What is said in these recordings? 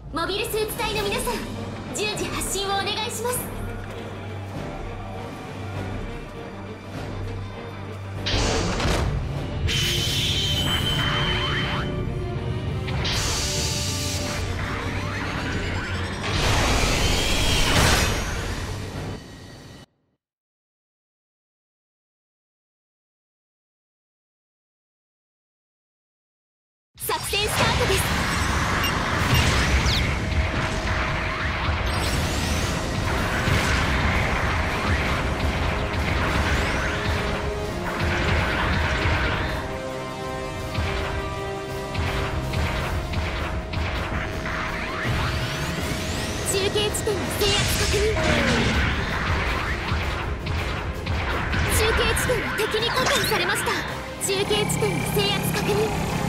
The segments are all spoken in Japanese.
モビルスーツ隊の皆さん、順次発進をお願いします。作戦スタートです。中継地点の制圧確認。中継地点は敵に確保されました。中継地点の制圧確認。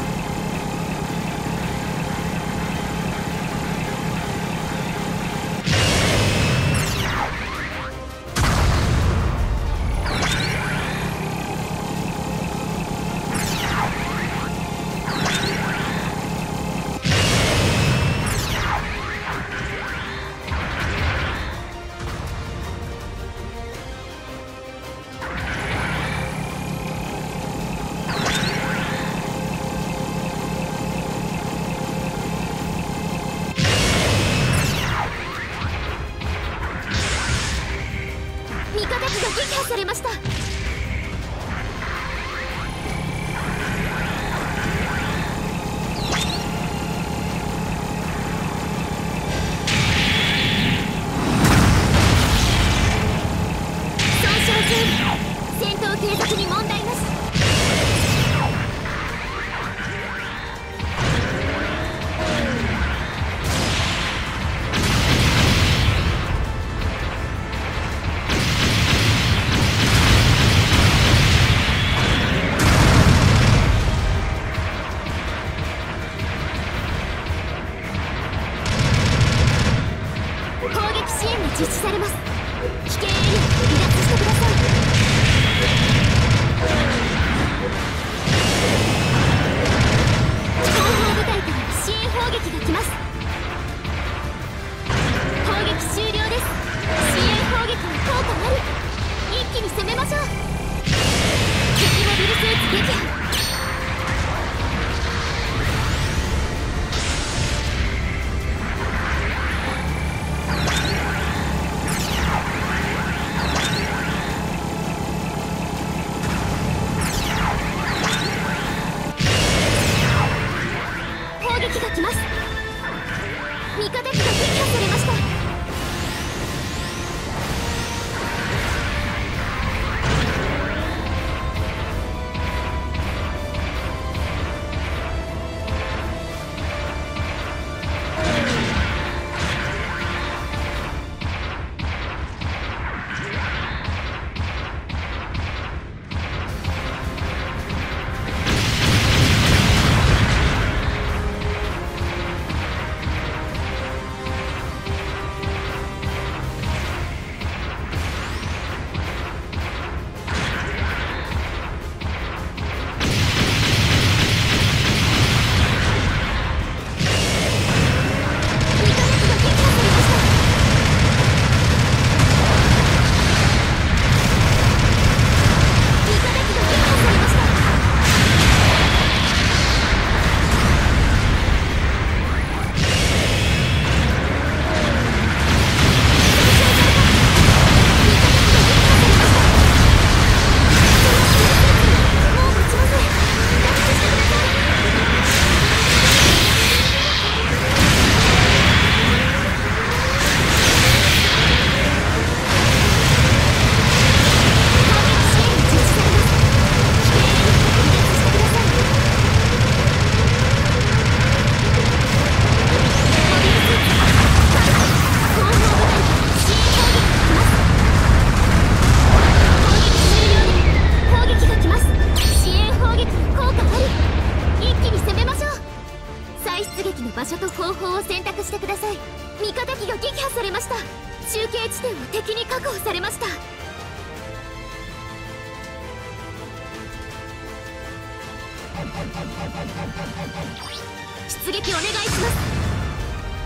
味方機が撃破されました。損傷整理、戦闘継続に問題なし。支援が実施されます。危険エリアを離脱してください。後方部隊から支援砲撃が来ます。砲撃終了です。支援砲撃の効果あり。一気に攻めましょう。敵モビルスーツ撃破。撃が来ます。味方機が撃破されました。場所と方法を選択してください。味方機が撃破されました。中継地点を敵に確保されました。出撃お願いします。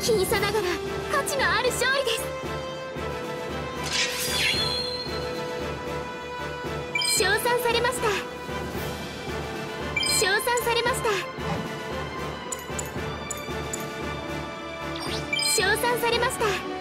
僅差ながら価値のある勝利です。称賛されました。称賛されました。称賛されました。